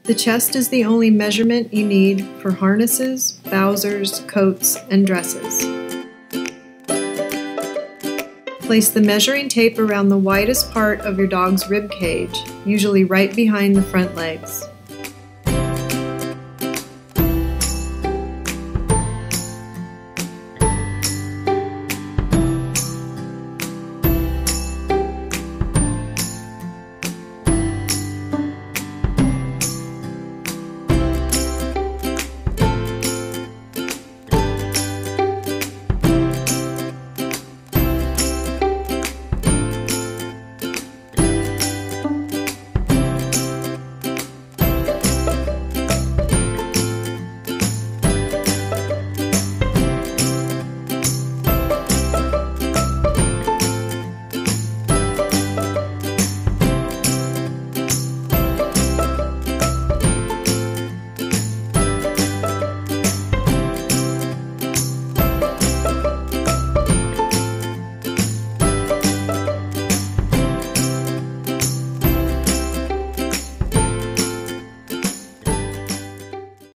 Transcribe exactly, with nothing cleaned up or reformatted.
The chest is the only measurement you need for harnesses, bowsers, coats, and dresses. Place the measuring tape around the widest part of your dog's rib cage, usually right behind the front legs.